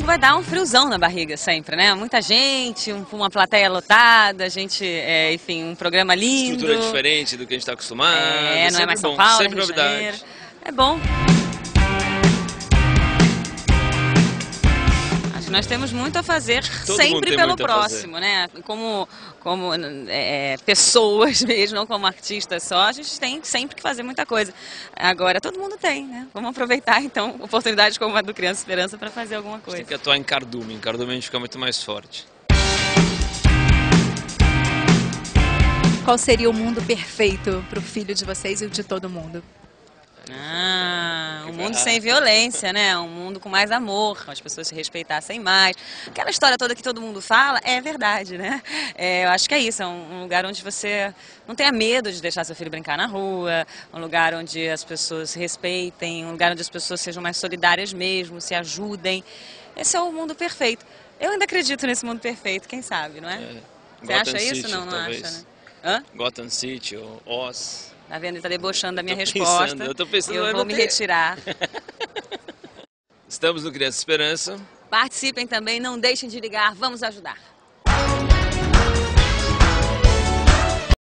vai dar um friozão na barriga sempre, né? Muita gente, uma plateia lotada, enfim, um programa lindo. Estrutura diferente do que a gente está acostumado. Não é mais São bom, Paulo, sempre Rio de novidade. Janeiro. É bom. Acho que nós temos muito a fazer sempre pelo próximo, né? Como pessoas mesmo, não como artistas só, a gente tem sempre que fazer muita coisa. Agora todo mundo tem, né? Vamos aproveitar então oportunidades como a do Criança Esperança para fazer alguma coisa. Tem que atuar em cardume a gente fica muito mais forte. Qual seria o mundo perfeito para o filho de vocês e o de todo mundo? Um mundo sem violência, né? Um mundo com mais amor, as pessoas se respeitassem mais. Aquela história toda que todo mundo fala é verdade, né? Eu acho que é isso, é um lugar onde você não tenha medo de deixar seu filho brincar na rua, um lugar onde as pessoas se respeitem, um lugar onde as pessoas sejam mais solidárias mesmo, se ajudem. Esse é o mundo perfeito. Eu ainda acredito nesse mundo perfeito, quem sabe, não é? Você acha isso? City, Não talvez. Acha, né? Hã? Gotham City ou Oz. Tá vendo? Ele tá debochando da minha resposta. Eu tô pensando, eu vou me retirar. Estamos no Criança Esperança. Participem também, não deixem de ligar, vamos ajudar.